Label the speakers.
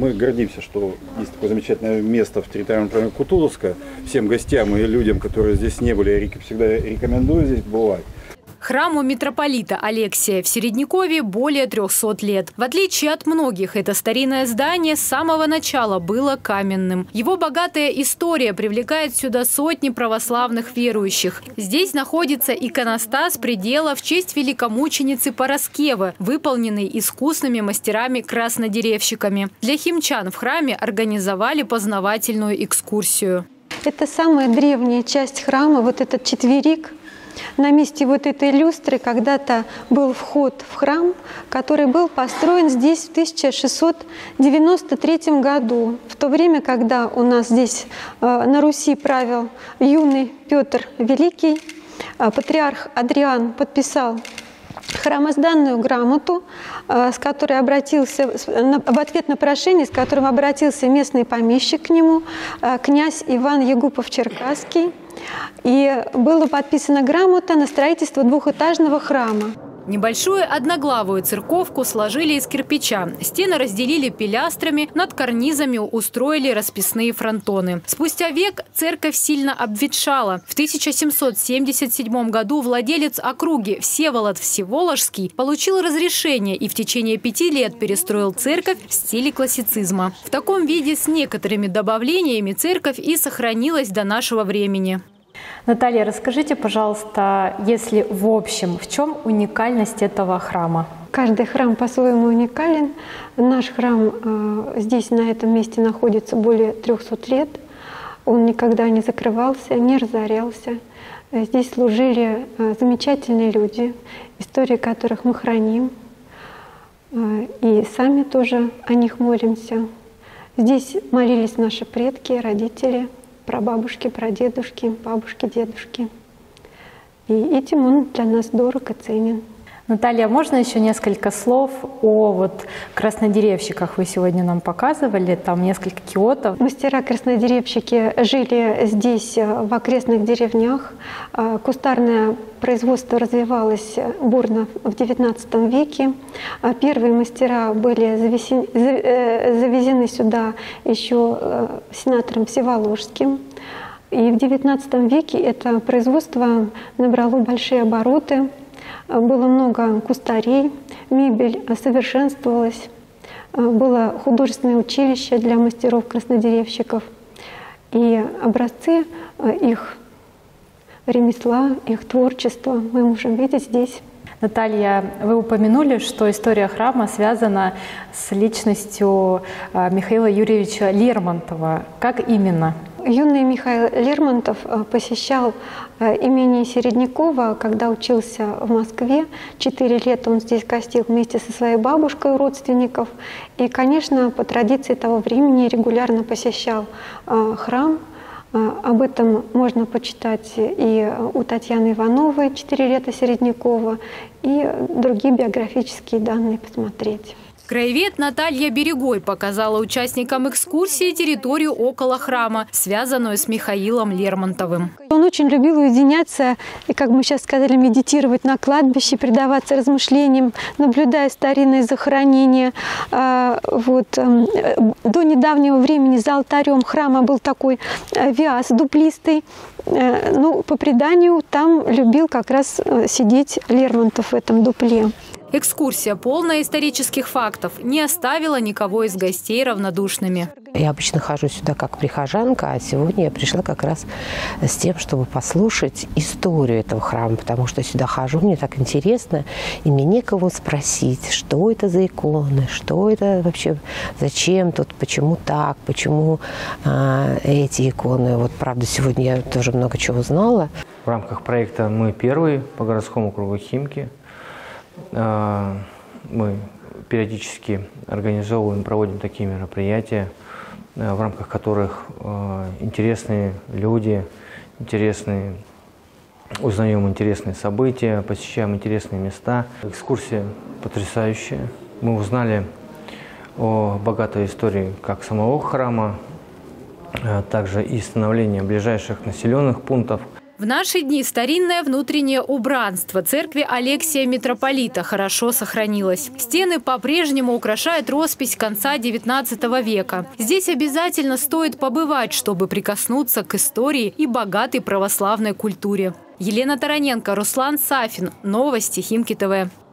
Speaker 1: Мы гордимся, что есть такое замечательное место в территориальном управлении Кутузовска. Всем гостям и людям, которые здесь не были, я всегда рекомендую здесь бывать.
Speaker 2: Храму митрополита Алексия в Середнякове более 300 лет. В отличие от многих, это старинное здание с самого начала было каменным. Его богатая история привлекает сюда сотни православных верующих. Здесь находится иконостас предела в честь великомученицы Параскевы, выполненный искусными мастерами-краснодеревщиками. Для химчан в храме организовали познавательную экскурсию.
Speaker 3: Это самая древняя часть храма, вот этот четверик. На месте вот этой люстры когда-то был вход в храм, который был построен здесь в 1693 году. В то время, когда у нас здесь на Руси правил юный Петр Великий, патриарх Адриан подписал храмозданную грамоту, с которой обратился, в ответ на прошение, с которым обратился местный помещик к нему, князь Иван Егупов-Черкасский. И была подписана грамота на строительство двухэтажного храма.
Speaker 2: Небольшую одноглавую церковку сложили из кирпича. Стены разделили пилястрами, над карнизами устроили расписные фронтоны. Спустя век церковь сильно обветшала. В 1777 году владелец округи Всеволод Всеволожский получил разрешение и в течение 5 лет перестроил церковь в стиле классицизма. В таком виде с некоторыми добавлениями церковь и сохранилась до нашего времени.
Speaker 4: Наталья, расскажите, пожалуйста, если в общем, в чем уникальность этого храма?
Speaker 3: Каждый храм по-своему уникален. Наш храм здесь, на этом месте, находится более 300 лет. Он никогда не закрывался, не разорялся. Здесь служили замечательные люди, истории которых мы храним. И сами тоже о них молимся. Здесь молились наши предки, родители, прабабушки, прадедушки, бабушки, дедушки. И этим он для нас дорог и ценен.
Speaker 4: Наталья, можно еще несколько слов о краснодеревщиках? Вы сегодня нам показывали, там несколько киотов.
Speaker 3: Мастера-краснодеревщики жили здесь, в окрестных деревнях. Кустарное производство развивалось бурно в XIX веке. Первые мастера были завезены сюда еще сенатором Всеволожским. И в XIX веке это производство набрало большие обороты. Было много кустарей, мебель совершенствовалась, было художественное училище для мастеров-краснодеревщиков. И образцы их ремесла, их творчества мы можем видеть здесь.
Speaker 4: Наталья, вы упомянули, что история храма связана с личностью Михаила Юрьевича Лермонтова. Как именно?
Speaker 3: Юный Михаил Лермонтов посещал имение Середнякова, когда учился в Москве. 4 лета он здесь гостил вместе со своей бабушкой у родственников. И, конечно, по традиции того времени регулярно посещал храм. Об этом можно почитать и у Татьяны Ивановой «4 лета Середнякова», и другие биографические данные посмотреть.
Speaker 2: Краевед Наталья Берегой показала участникам экскурсии территорию около храма, связанную с Михаилом Лермонтовым.
Speaker 3: Он очень любил уединяться и, как мы сейчас сказали, медитировать на кладбище, предаваться размышлениям, наблюдая старинные захоронения. До недавнего времени за алтарем храма был такой виаз дуплистый. По преданию, там любил как раз сидеть Лермонтов в этом дупле.
Speaker 2: Экскурсия, полная исторических фактов, не оставила никого из гостей равнодушными.
Speaker 5: Я обычно хожу сюда как прихожанка, а сегодня я пришла как раз с тем, чтобы послушать историю этого храма, потому что сюда хожу, мне так интересно, и мне некого спросить, что это за иконы, что это вообще, зачем тут, почему так, почему эти иконы. Правда, сегодня я тоже много чего узнала.
Speaker 6: В рамках проекта «Мы первые» по городскому округу Химки мы периодически организовываем, проводим такие мероприятия, в рамках которых интересные люди, узнаем интересные события, посещаем интересные места. Экскурсия потрясающая. Мы узнали о богатой истории как самого храма, также и становления ближайших населенных пунктов.
Speaker 2: В наши дни старинное внутреннее убранство церкви Алексия Митрополита хорошо сохранилось. Стены по-прежнему украшает роспись конца XIX века. Здесь обязательно стоит побывать, чтобы прикоснуться к истории и богатой православной культуре. Елена Тараненко, Руслан Сафин. Новости Химки ТВ.